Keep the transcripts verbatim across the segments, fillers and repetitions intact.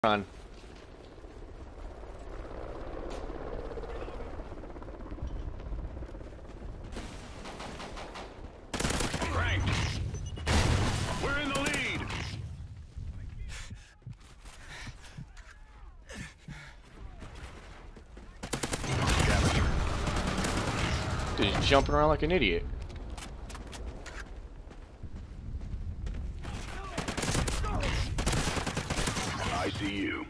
Run. Frank, we're in the lead. Dude, he's jumping around like an idiot. I see you.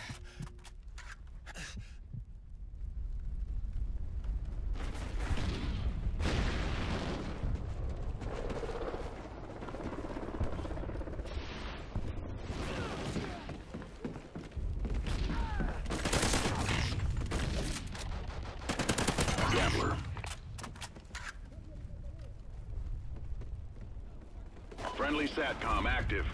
Gambler. Friendly SATCOM active.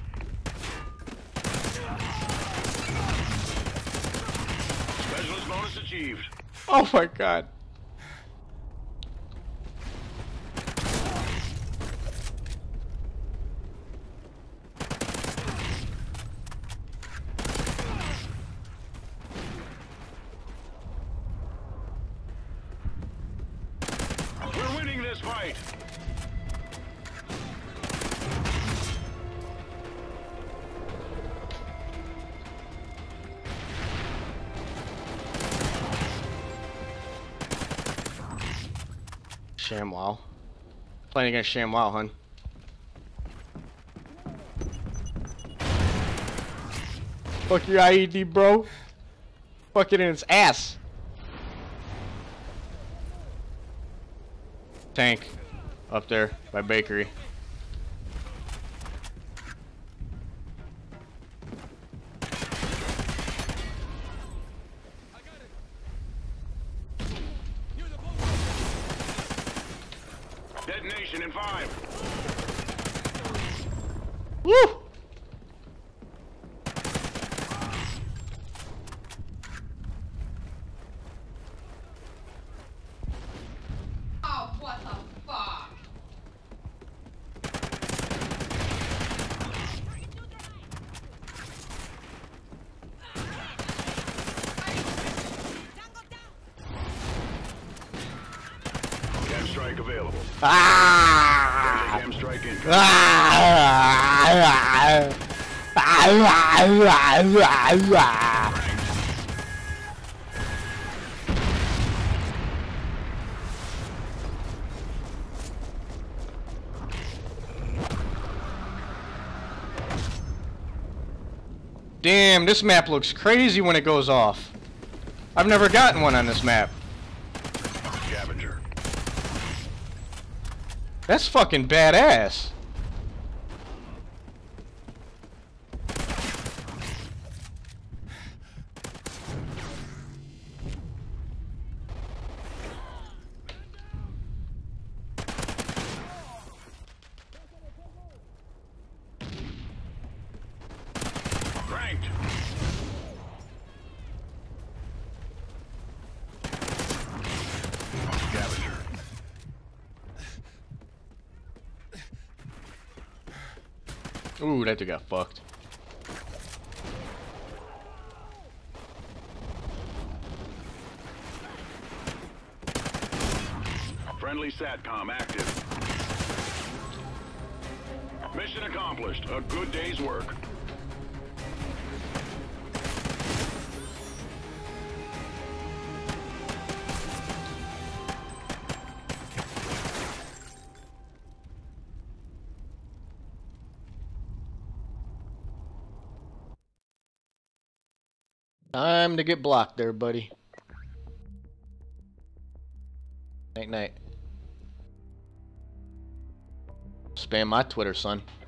Specialist bonus achieved. Oh my god. We're winning this fight. ShamWow. Playing against ShamWow, hun. Fuck your I E D, bro. Fuck it in its ass. Tank. Up there by bakery. Detonation in five. Woo! Oh, what the fuck? Cam strike available. Ah! Cam strike incoming. Ah! Damn, this map looks crazy when it goes off. I've never gotten one on this map. Scavenger. That's fucking badass. Ranked. Scavenger. Ooh, that dude got fucked. Friendly SATCOM active. Mission accomplished. A good day's work. Time to get blocked there, buddy. Night night. Spam my Twitter, son.